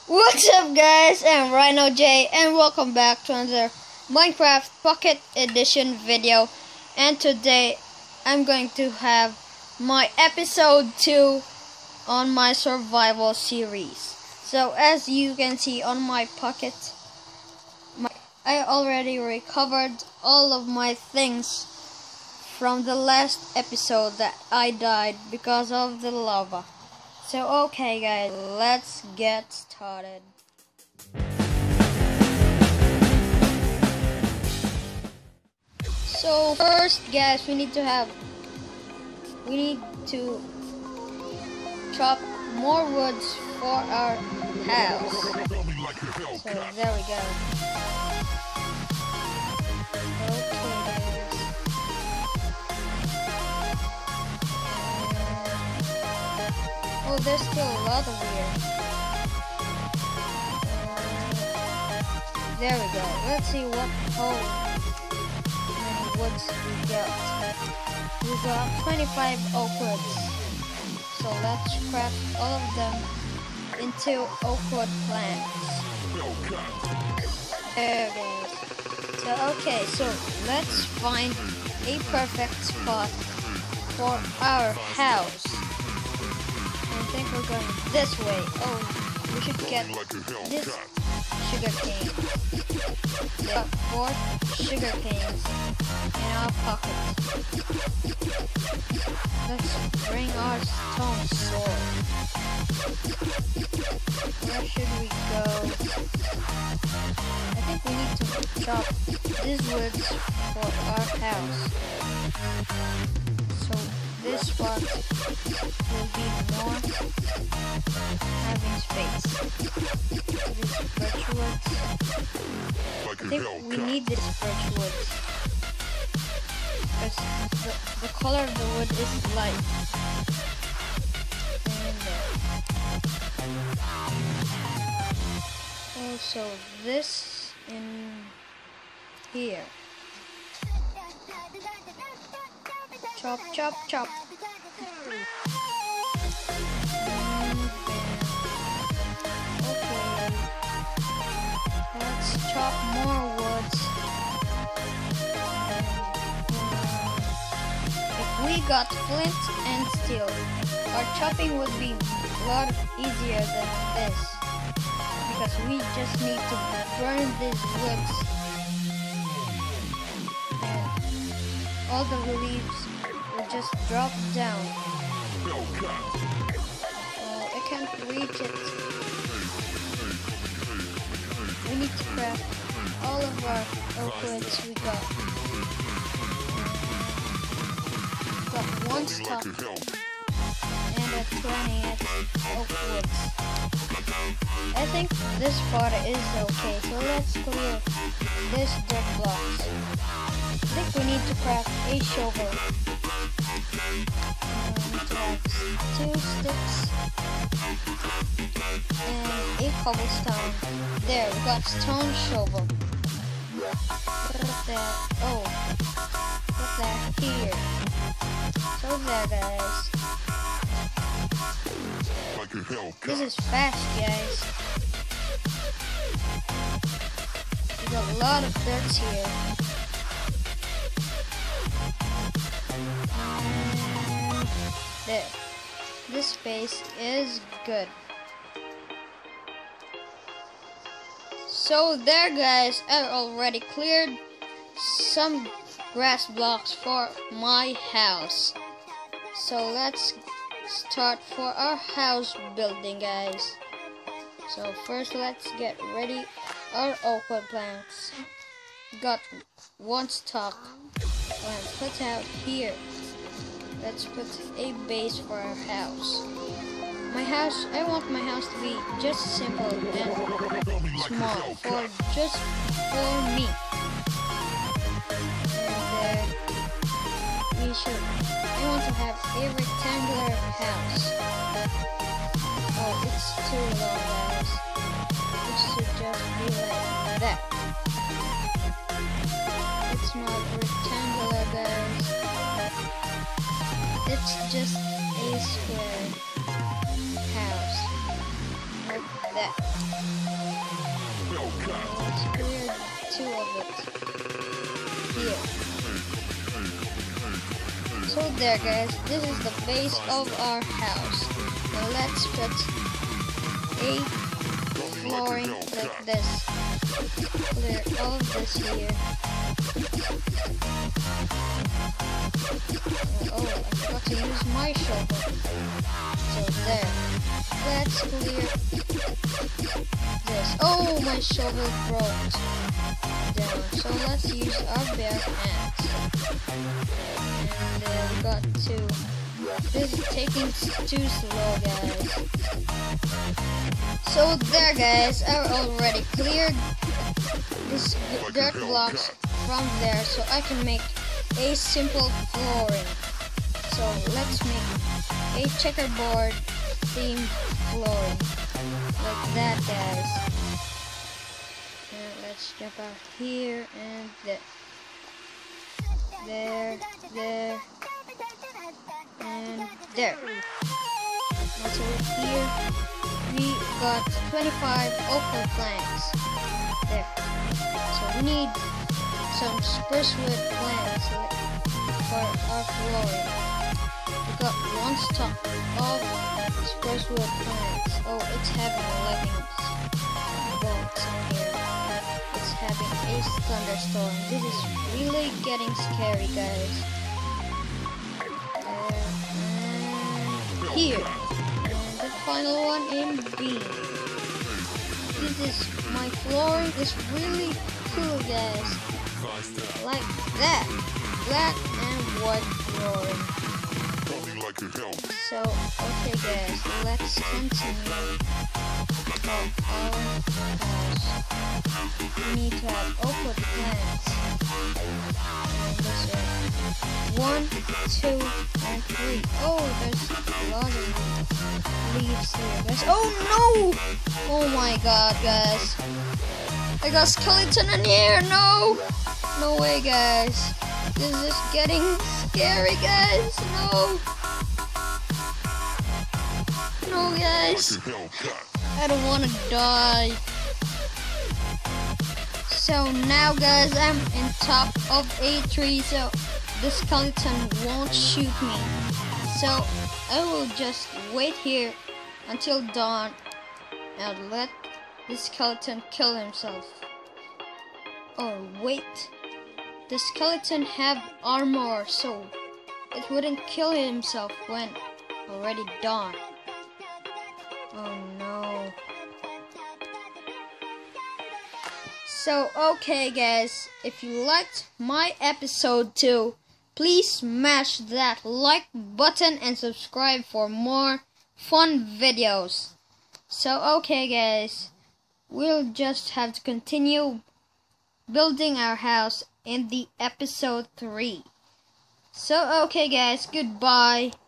What's up guys, I'm Rhino J and welcome back to another Minecraft Pocket Edition video. And today I'm going to have my episode 2 on my survival series. So as you can see on my pocket, I already recovered all of my things from the last episode that I died because of the lava. So okay guys, let's get started. So first guys, we need to chop more woods for our house. So there we go. Oh, there's still a lot of here. There we go. Let's see what many woods we got. We got 25 oak woods. So let's craft all of them into oak wood planks. There guys. So let's find a perfect spot for our house. I think we're going this way. Oh, we should get this sugar cane. We got 4 sugar canes in our pocket. Let's bring our stone sword. Where should we go? I think we need to chop these woods for our house. So this spot will be more having space. These birch woods. I think we need this birch wood because the color of the wood is light. Also this in here. Chop, chop, chop. Okay. Let's chop more woods. If we got flint and steel, our chopping would be a lot easier than this. Because we just need to burn these woods. And all the leaves will just drop down. I can't reach it. We need to craft all of our oak woods we got. Got 1 stock and a 20th oak woods. I think this part is okay, so let's clear this dirt blocks. I think we need to craft a shovel. We need to have 2 sticks and a cobblestone. There, we got stone shovel. Put that. Oh, put that here. So there, guys. This is fast, guys. We got a lot of dirt here. There. This space is good. So there guys, I already cleared some grass blocks for my house. So let's start for our house building guys. So first let's get ready our oak wood planks. Got 1 stock. Let's put out here. Let's put a base for our house. I want my house to be just simple and small just for me. And I want to have a rectangular house. Oh, it's too long guys. It should just be like that. It's not rectangular guys. It's just a square house. that. Let's clear 2 of it here. So there guys, this is the base of our house. Now let's put a flooring like this. Clear all of this here. Oh, I forgot to use my shovel. So there. Let's clear this. Oh, my shovel broke down. So let's use our bare hands. And we got 2. This is taking too slow, guys. So there, guys, I already cleared this dirt blocks from there, so I can make a simple flooring. So let's make a checkerboard themed flooring like that, guys. And let's jump out here and there, and there. Also here we got 25 oak planks there. So we need some spruce wood planks for our flooring. We got 1 stock of spruce wood planks. Oh, it's having leggings bolts in here. It's having a thunderstorm. This is really getting scary, guys. Here. And the final one in B. This is my flooring. It's really cool, guys. Like that. Black and white flooring. So, okay guys, let's continue our house. We need to have oak plants. And this way. 1, 2, and 3. Oh, there's a lot of leaves here, guys. Oh no! Oh my god, guys. I got skeleton in here. No! No way, guys. This is getting scary, guys. No! No, guys. I don't want to die. So now, guys, I'm in top of a tree, so the skeleton won't shoot me. So I will just wait here until dawn and let the skeleton kill himself. Oh wait, the skeleton have armor, so it wouldn't kill himself when already dawn. Oh no. So okay guys, if you liked my episode 2, please smash that like button and subscribe for more fun videos. So okay guys, we'll just have to continue building our house in the episode 3. So okay guys, goodbye.